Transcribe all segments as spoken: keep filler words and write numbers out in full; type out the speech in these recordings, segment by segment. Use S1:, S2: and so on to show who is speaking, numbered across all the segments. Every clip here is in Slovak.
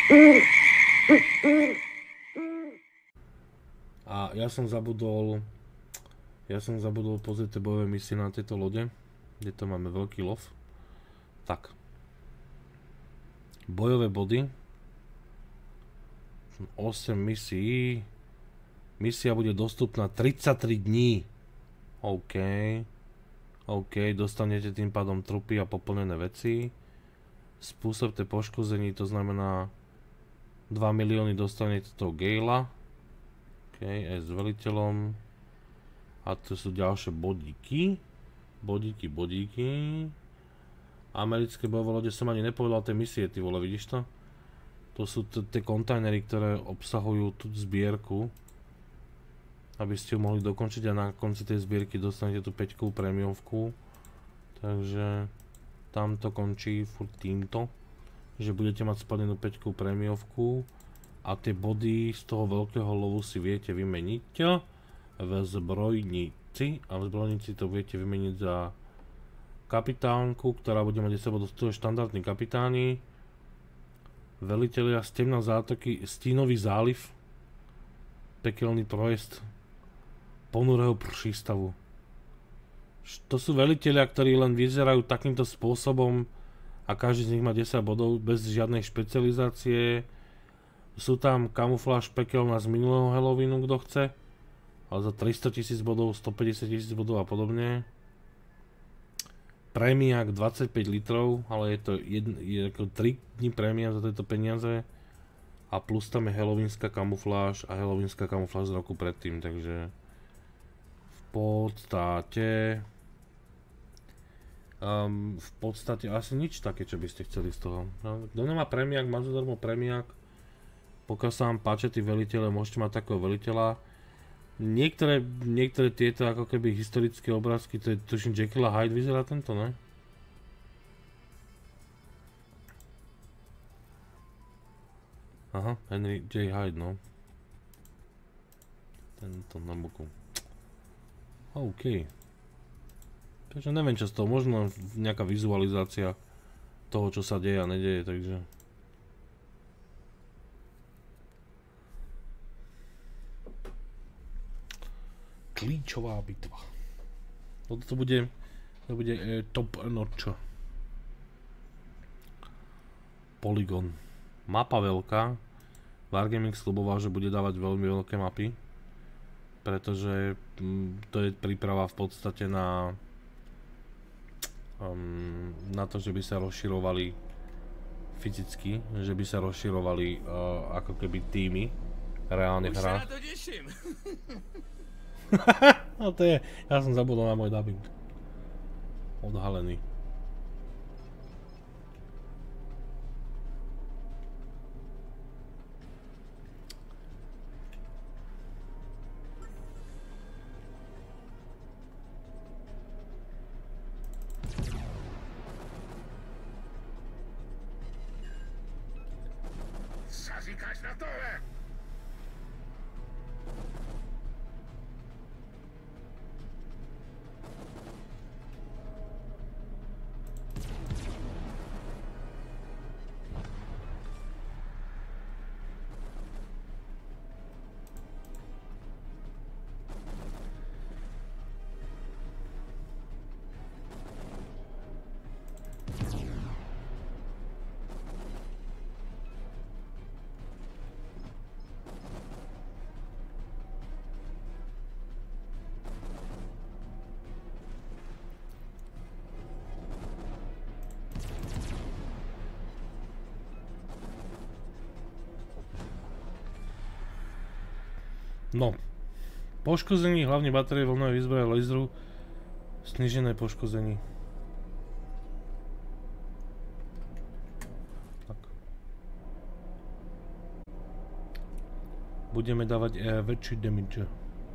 S1: A ja som zabudol... Ja som zabudol pozrieť tie bojové misie na tejto lode, kde to máme veľký lov. Tak. Bojové body. osem misií. Misia bude dostupná tridsaťtri dní. OK. OK, dostanete tým pádom trupy a poplnené veci. Spôsobte poškození, to znamená dva milióny dostanete toho Gala. OK, aj s veliteľom. A to sú ďalšie bodíky. Bodíky, bodíky. Americké bojové lode som ani nepovedal tie misie, ty vole, vidíš to? To sú tie kontajnery, ktoré obsahujú tú zbierku. Aby ste ju mohli dokončiť a na konci tej zbierky dostanete tú päťkovú prémiovku. Takže tam to končí furt týmto. Že budete mať splnenú päťkovú prémiovku. A tie body z toho veľkého lovu si viete vymeniť v zbrojnici. A v zbrojnici to viete vymeniť za kapitánku, ktorá bude mať za sebou dostať štandardní kapitáni. Velitelia z temná zátoky, Stínový záliv. Pekelný projezd ponurého prístavu. To sú velitelia, ktorí len vyzerajú takýmto spôsobom a každý z nich má desať bodov bez žiadnej špecializácie. Sú tam kamufláž pekelná z minulého Halloweenu, kto chce. Ale za tristotisíc bodov, stopäťdesiat tisíc bodov a podobne. Prémiak dvadsaťpäť litrov, ale je to jedn, je ako tri dní prémia za tieto peniaze. A plus tam je halloweenská kamufláž a halloweenská kamufláž z roku predtým, takže v podstate um, v podstate asi nič také, čo by ste chceli z toho. Kto nemá prémiak, má zadarmo prémiak. Pokiaľ sa vám páčia tí veliteľe, môžete mať takého veliteľa. Niektoré, niektoré tieto ako keby historické obrázky, to je tuším Jekyll a Hyde, vyzerá tento, ne? Aha, Henry J. Hyde, no. Tento na boku. OK. Takže neviem čo z toho, možno nejaká vizualizácia toho, čo sa deje a nedeje, takže... Klíčová bitva. Toto bude, to bude e, top notch. Polygon. Mapa veľká. Wargaming sľuboval, že bude dávať veľmi veľké mapy. Pretože m, to je príprava v podstate na um, na to, že by sa rozširovali fyzicky, že by sa rozširovali uh, ako keby týmy reálne v hrách. No to je, ja som zabudol na môj dubbing. Odhalený.
S2: Co říkáš na tohle?
S1: No, poškození, hlavne batérie voľného výzbroja laseru, snížené poškození. Tak. Budeme dávať e, väčší damage.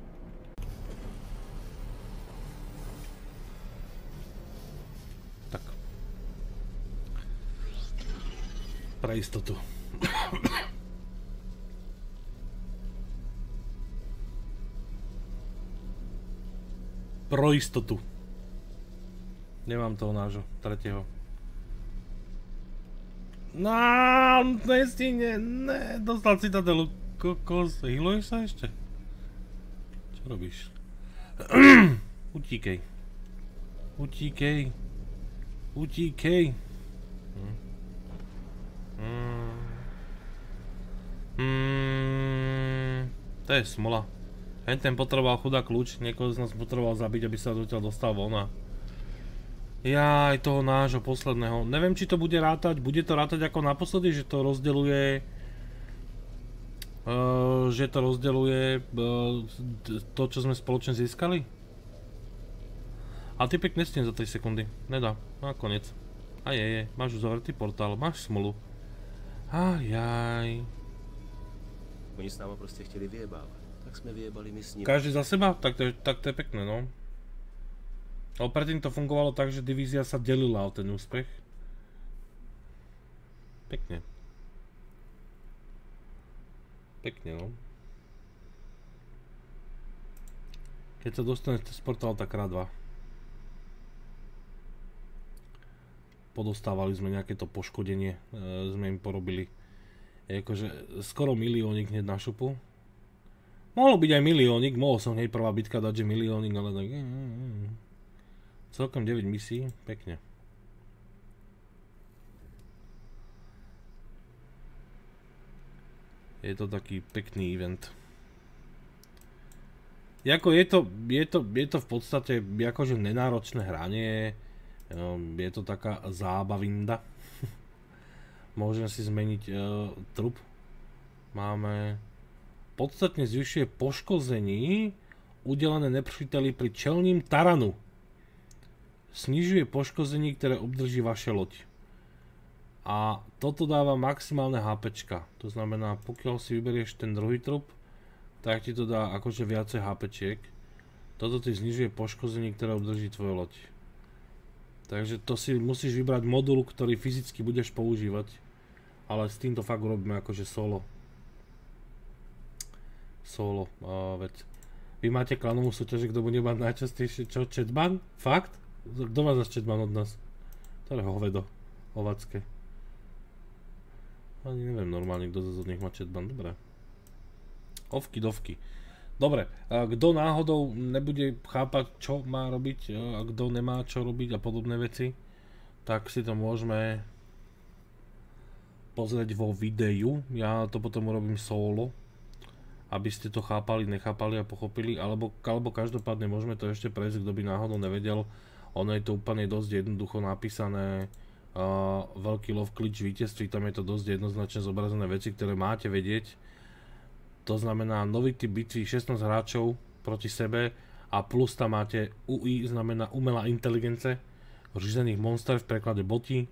S1: Tak. Pre istotu. Pro istotu. Nemám toho nášho, tretieho. No, nestihne, ne, dostal citadelu, kokos, healuješ sa ešte? Čo robíš? Utíkej. Utíkej. Utíkej. Hm. Hmm. Hmm. To je smola. Hen ten potreboval chudá kľúč, niekoho z nás potreboval zabiť, aby sa odtiaľ dostal von a... Jaj, toho nášho posledného. Neviem, či to bude rátať. Bude to rátať ako naposledy, že to rozdeľuje... Uh, že to rozdeľuje uh, to, čo sme spoločne získali? Ale ty pekne stien za tri sekundy. Nedá. No a koniec. A je, je. Máš už zavretý portál. Máš smolu. Ajaj.
S3: Oni s náma prostě chtěli vyjebávat. Tak jsme vyjebali my s nimi.
S1: Každý za seba? Tak to je, tak to je pekné, no. Ale predtým to fungovalo tak, že divízia sa delila o ten úspech. Pekne. Pekne, no. Keď sa dostaneš z portálu, tak krát dva. Podostávali sme nejaké to poškodenie, e, sme im porobili. Je akože skoro miliónik hneď na šupu. Mohlo byť aj miliónik, mohol som hneď prvá bitka dať, že miliónik, ale tak... Celkom deväť misií, pekne. Je to taký pekný event. Jako je to, je to, je to v podstate akože nenáročné hranie. Je to taká zábavinda. Môžem si zmeniť uh, trup. Máme... Podstatne zvyšuje poškození udelené nepříteli pri čelním taranu. Snižuje poškození, ktoré obdrží vaša loď. A toto dáva maximálne HPčka. To znamená, pokiaľ si vyberieš ten druhý trup, tak ti to dá akože viacej HPčiek. Toto ti znižuje poškození, ktoré obdrží tvoja loď. Takže to si musíš vybrať modul, ktorý fyzicky budeš používať. Ale s týmto fakt urobíme akože solo. Solo uh, vec. Vy máte klanovú súťaž, kto bude mať najčastejšie čo? Chatban? Fakt? Kto má za chatban od nás? To je hovedo. Ovacké. Ani neviem normálne, kto z nich má chatban. Dobre. Ovky dovky. Dobre. Kto náhodou nebude chápať, čo má robiť a kto nemá čo robiť a podobné veci, tak si to môžeme pozrieť vo videu. Ja to potom urobím solo, aby ste to chápali, nechápali a pochopili, alebo, alebo každopádne môžeme to ešte prejsť, kto by náhodou nevedel. Ono je to úplne dosť jednoducho napísané, uh, veľký lov klič víťazství, tam je to dosť jednoznačne zobrazené veci, ktoré máte vedieť. To znamená nový typ bitvy, šestnásť hráčov proti sebe a plus tam máte ú í, znamená umelá inteligence, řízených monster, v preklade boti.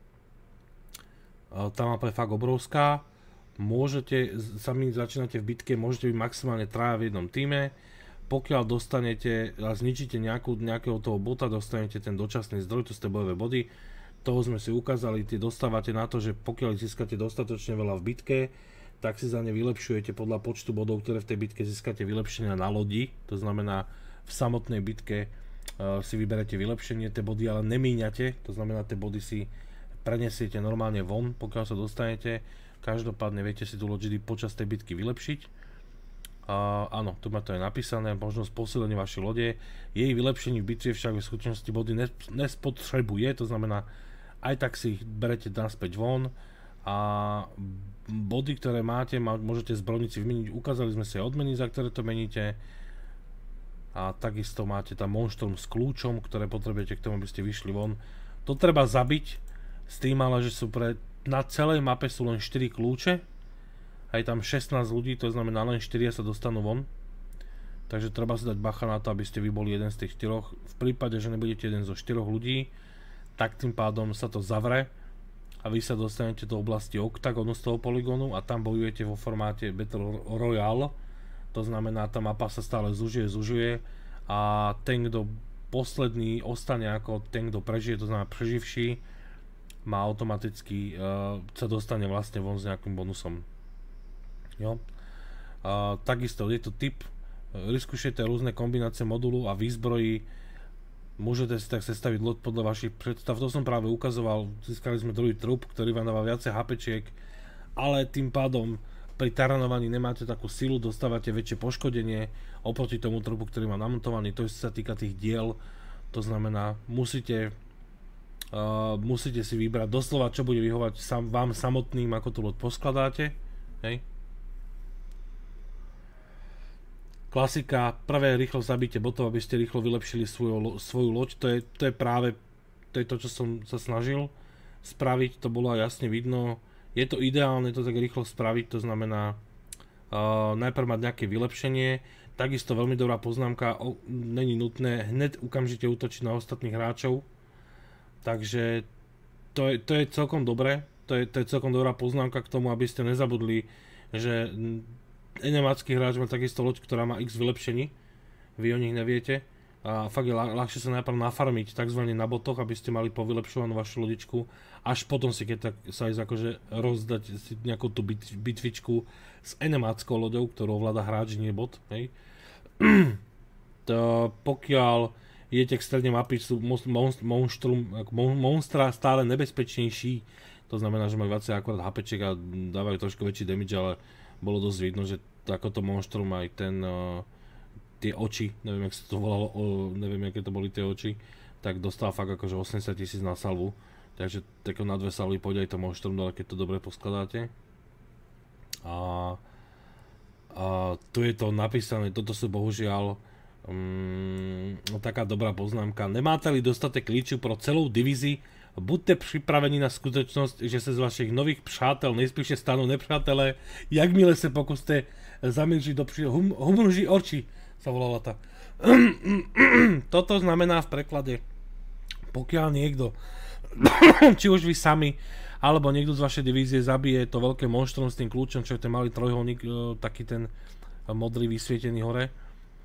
S1: Uh, tá mapa je fakt obrovská. Môžete, sami začínate v bitke, môžete byť maximálne traja v jednom týme. Pokiaľ dostanete a zničíte nejakú, nejakého toho bota, dostanete ten dočasný zdroj, to ste bojové body. Toho sme si ukázali, tie dostávate na to, že pokiaľ získate dostatočne veľa v bitke, tak si za ne vylepšujete podľa počtu bodov, ktoré v tej bitke získate vylepšenia na lodi. To znamená, v samotnej bitke uh, si vyberete vylepšenie, tie body ale nemíňate, to znamená, tie body si prenesiete normálne von, pokiaľ sa dostanete. Každopádne viete si tú loď počas tej bitky vylepšiť. Uh, áno, tu má to aj napísané, možnosť posilenia vašej lode. Jej vylepšení v bitve však v skutočnosti body nespotrebuje, to znamená, aj tak si ich berete naspäť von. A body, ktoré máte, môžete zbrojnici vymeniť. Ukázali sme si aj odmeny, za ktoré to meníte. A takisto máte tam monštrum s kľúčom, ktoré potrebujete k tomu, aby ste vyšli von. To treba zabiť, s tým ale, že sú pre, na celej mape sú len štyri kľúče. A je tam šestnásť ľudí, to znamená len štyria sa dostanú von. Takže treba si dať bacha na to, aby ste vy boli jeden z tých štyroch. V prípade, že nebudete jeden zo štyroch ľudí, tak tým pádom sa to zavre a vy sa dostanete do oblasti oktagonu z toho poligónu a tam bojujete vo formáte Battle Royale. To znamená, tá mapa sa stále zužuje, zužuje a ten, kto posledný ostane ako ten, kto prežije, to znamená preživší, má automaticky, uh, sa dostane vlastne von s nejakým bonusom. Jo. Uh, takisto je to typ, vyskúšajte rôzne kombinácie modulu a výzbrojí. Môžete si tak sestaviť loď podľa vašich predstav. To som práve ukazoval, získali sme druhý trup, ktorý vám dáva viacej hapečiek, ale tým pádom pri taranovaní nemáte takú silu, dostávate väčšie poškodenie oproti tomu trupu, ktorý má namontovaný. To sa týka tých diel, to znamená, musíte, uh, musíte si vybrať doslova, čo bude vyhovať sam, vám samotným, ako tú loď poskladáte. Hej. Klasika, prvé rýchlo zabíte botov, aby ste rýchlo vylepšili svoju, svoju loď, to je, to je práve to, je to, čo som sa snažil spraviť, to bolo jasne vidno. Je to ideálne to tak rýchlo spraviť, to znamená uh, najprv mať nejaké vylepšenie, takisto veľmi dobrá poznámka, o, není nutné hneď okamžite útočiť na ostatných hráčov, takže to je, to je celkom dobré, to je, to je celkom dobrá poznámka k tomu, aby ste nezabudli, že enemácky hráč má takisto loď, ktorá má x vylepšení, vy o nich neviete a fakt je ľahšie sa najprv nafarmiť takzvané na botoch, aby ste mali povylepšovanú vašu lodičku, až potom si keď tak sa ísť akože rozdať si nejakú tú bit, bitvičku s enemáckou loďou, ktorú ovláda hráč, nie bot, hej. To, pokiaľ idete k stredne mapy, sú monstrum, monstra stále nebezpečnejší, to znamená, že majú viacej akorát hapečiek a dávajú trošku väčší damage, ale bolo dosť vidno, že takoto monštrum aj ten, uh, tie oči, neviem, jak sa to volalo, uh, neviem, aké to boli tie oči, tak dostal fakt akože osemdesiat tisíc na salvu, takže tako na dve salvy pôjde aj to monštrum, ale keď to dobre poskladáte. A, a tu je to napísané, toto sú bohužiaľ um, taká dobrá poznámka. Nemáte-li dostatek klíču pro celou divizi, buďte připraveni na skutečnost, že se z vašich nových přátel nejspíše stanou nepřátelé, jakmile se pokuste zamířit do příležitosti. Hum, humlží oči, sa volala tá. Toto znamená v preklade, pokiaľ niekto, či už vy sami, alebo niekto z vašej divízie zabije to veľké monštrum s tým kľúčom, čo je ten malý trojuholník, taký ten modrý vysvietený hore,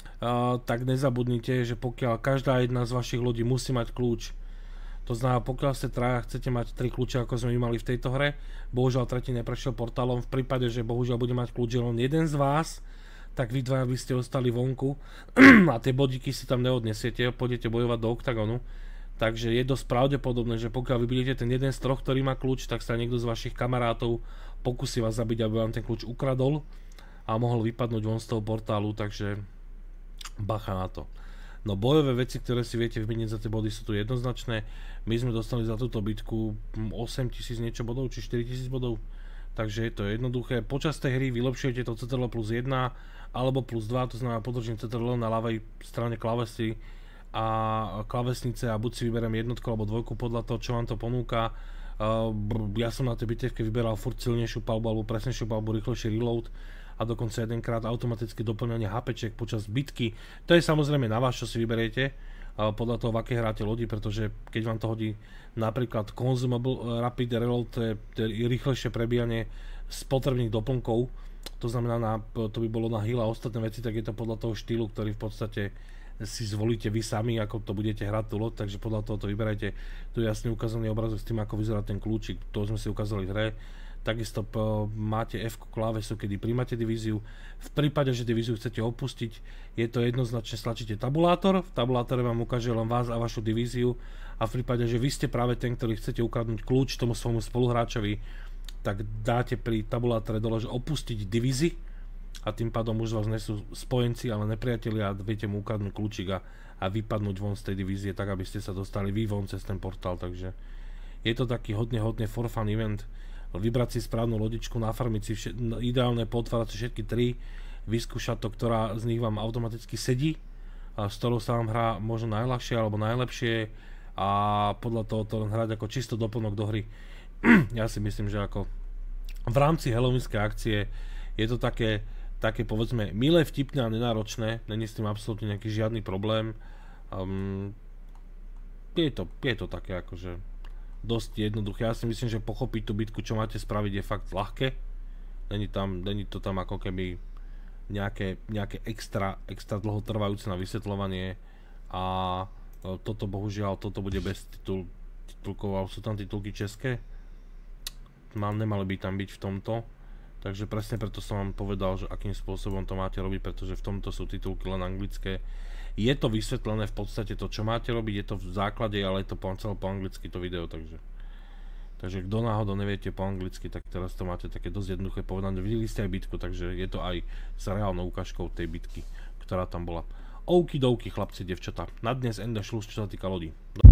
S1: tak nezabudnite, že pokiaľ každá jedna z vašich lodí musí mať kľúč. To znamená, pokiaľ ste traja, chcete mať tri kľúče, ako sme mali v tejto hre, bohužiaľ tretí neprešiel portálom, v prípade, že bohužiaľ bude mať kľúč len jeden z vás, tak vy dvaja by ste ostali vonku a tie bodíky si tam neodnesiete, pôjdete bojovať do oktagonu. Takže je dosť pravdepodobné, že pokiaľ vybudete ten jeden z troch, ktorý má kľúč, tak sa niekto z vašich kamarátov pokusí vás zabiť, aby vám ten kľúč ukradol a mohol vypadnúť von z toho portálu, takže bacha na to. No bojové veci, ktoré si viete vymeniť za tie body, sú tu jednoznačné. My sme dostali za túto bitku osem tisíc niečo bodov, či štyri tisíc bodov. Takže je to jednoduché. Počas tej hry vylepšujete to cé té el plus jeden alebo plus dva, to znamená podržím cé té el na ľavej strane klávesy a klávesnice a buď si vyberiem jednotku alebo dvojku podľa toho, čo vám to ponúka. Ja som na tej bitevke vyberal furt silnejšiu palbu alebo presnejšiu palbu, rýchlejší reload a dokonca jedenkrát automaticky doplňanie hapečiek počas bitky. To je samozrejme na vás, čo si vyberiete, podľa toho, v akej hráte lodi, pretože keď vám to hodí napríklad Consumable Rapid Reload, to je, to je rýchlejšie prebíjanie spotrebných doplnkov, to znamená, na, to by bolo na heal a ostatné veci, tak je to podľa toho štýlu, ktorý v podstate si zvolíte vy sami, ako to budete hrať tú loď, takže podľa toho to vyberajte. Tu je jasne ukázaný obrazok s tým, ako vyzerá ten kľúčik, to sme si ukázali v hre. Takisto máte F klávesu, kedy príjmate divíziu. V prípade, že divíziu chcete opustiť, je to jednoznačne, stlačíte tabulátor. V tabulátore vám ukáže len vás a vašu divíziu. A v prípade, že vy ste práve ten, ktorý chcete ukradnúť kľúč tomu svojmu spoluhráčovi, tak dáte pri tabulátore dole, že opustiť divízi. A tým pádom už vás nesú spojenci, ale nepriatelia a viete mu ukradnúť kľúčik a, a vypadnúť von z tej divízie, tak aby ste sa dostali vy von cez ten portál. Takže je to taký hodne, hodne for fun event. Vybrať si správnu lodičku, nafarmiť si všet, ideálne potvárať si všetky tri, vyskúšať to, ktorá z nich vám automaticky sedí, a s ktorou sa vám hrá možno najľahšie alebo najlepšie a podľa toho to len hrať ako čisto doplnok do hry. Ja si myslím, že ako v rámci halloweenskej akcie je to také, také povedzme milé, vtipné a nenáročné, není s tým absolútne nejaký žiadny problém. Um, je, to, je to také akože dosť jednoduché. Ja si myslím, že pochopiť tú bitku, čo máte spraviť, je fakt ľahké. Není tam, není to tam ako keby nejaké, nejaké extra, extra dlho trvajúce na vysvetľovanie a toto bohužiaľ, toto bude bez titul, titulkov, ale sú tam titulky české. Mal, nemali by tam byť v tomto. Takže presne preto som vám povedal, že akým spôsobom to máte robiť, pretože v tomto sú titulky len anglické. Je to vysvetlené v podstate to, čo máte robiť, je to v základe, ale je to po, celé po anglicky to video, takže... Takže kto náhodou neviete po anglicky, tak teraz to máte také dosť jednoduché povedané. Videli ste aj bitku, takže je to aj s reálnou ukážkou tej bitky, ktorá tam bola. Okidoki, chlapci, devčatá. Na dnes enda šlus, čo sa týka lodí.